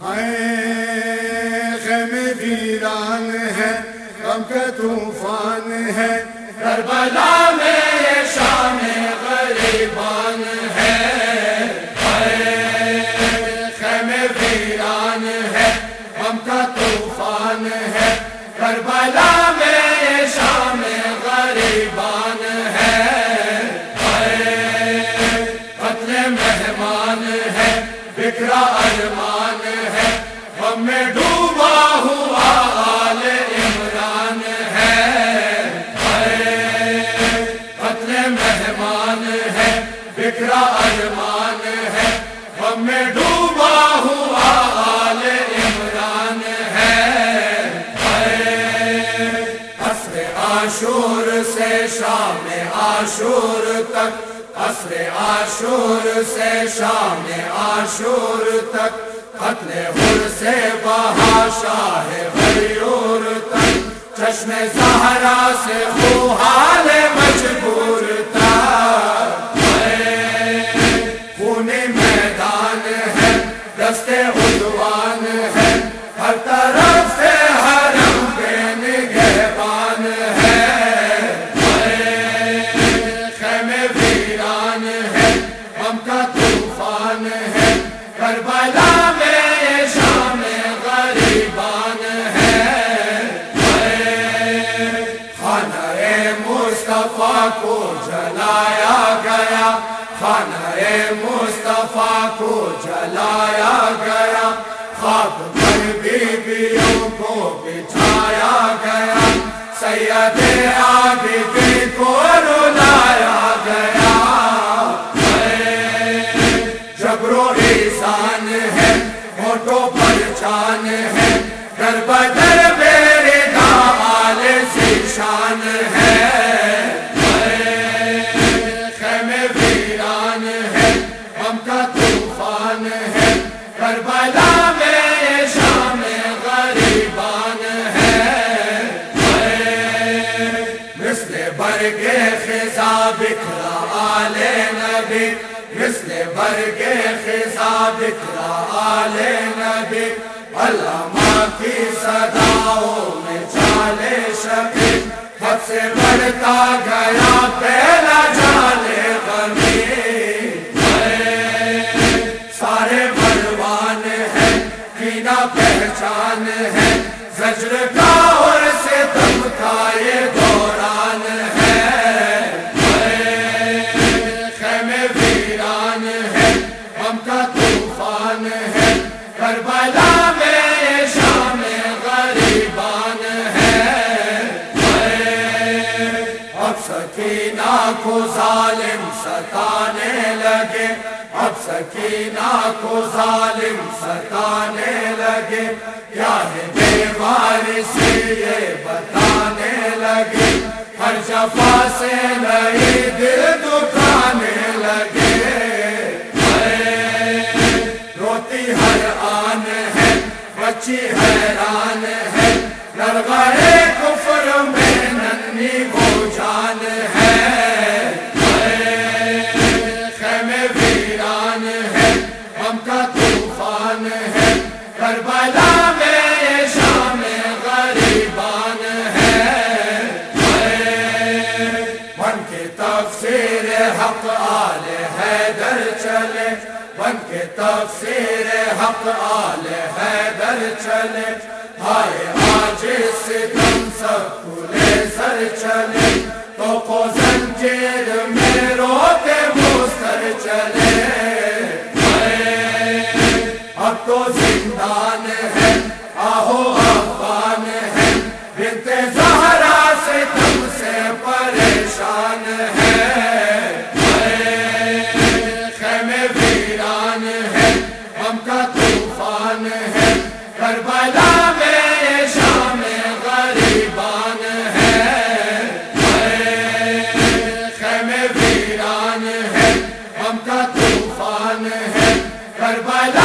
خیمے ویران ہے، غم کا طوفان ہے، کربلا میں یہ شام غریبان ہے۔ خیمے ویران ہے، غم کا طوفان ہے، کربلا میں یہ شام غریبان ہے۔ قتل مہمان ہے، بکھرا ارمان ہے، غم میں ڈوبا ہوا آل عمران ہے۔ قتل مہمان ہے، بکھرا ارمان ہے، غم میں ڈوبا ہوا آل عمران ہے۔ عصر عاشور سے شام عاشور تک، عصر عاشور سے شام عاشور تک، قتل حر سے بہا شاہ غیور تک، چشم زہرا سے خوحال مجبور تک۔ خون میدان ہے، دست عدوان ہے، ہر طرف سے حرم بے نگہبان ہے۔ خیمے ویران ہے، غم کا طوفان ہے، کربلا میں یہ شام غریبان ہے۔ خانہ مصطفیٰ کو جلایا گیا، خانہ مصطفیٰ کو جلایا گیا، خاک پر بیویوں کو بچھایا گیا، سید عابدین کو رلایا گیا۔ جبر و احسان ہے، ہونٹوں پر چان ہے، در بدر میرے آل ذیشان ہے۔ خیمے ویران ہے، غم کا طوفان ہے، کربلا میں یہ شام غریبان ہے۔ مثل برگ خزاں بکھرا آل نبی، مثل برگ خزاں بکھرا آل نبی، علامہ کی صداؤں میں چالے شبی، حد سے بڑھتا گیا پہلا جالے غمی۔ سارے بلوان ہے، کینہ پہچان ہے، زجر کا اور ستم کا یہ دوران ہے۔ خیمے ویران ہے، غم کا طوفان ہے، کربلا میں یہ شام غریبان ہے۔ اب سکینہ کو ظالم ستانے لگے، اب سکینہ کو ظالم ستانے لگے، کیا ہے بے وارثی یہ بتانے لگے، ہر جفا سے نئی دل دکھانے لگے۔ روتی ہر آن ہے، بچی حیران ہے، لرغائے کفر میں ننھی وہ جان ہے۔ خیمے ویران ہے، غم کا طوفان ہے، کربلا میں یہ شام غریبان ہے۔ بن کے تفسیر حق آل حیدر چلے، بن کے تفسیر حق آل حیدر چلے، ہائے آج ستم سب کھلے سر چلے، تو کو زنجیر میں روتے مستر چلے۔ اب تو زندان ہے، آہو افغان ہے، بنت زہرا ستم سے پریشان ہے۔ خیمے ویران ہے، غم کا طوفان ہے، کربلا میں یہ شام غریبان ہے۔ خیمے ویران ہے، غم کا طوفان ہے، کربلا